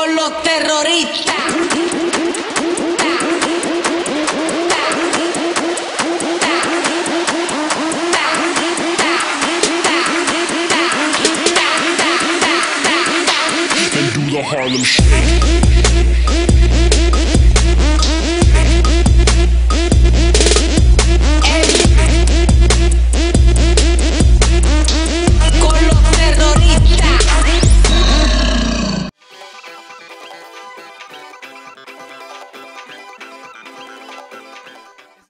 con los terroristas. And do the Harlem Shake.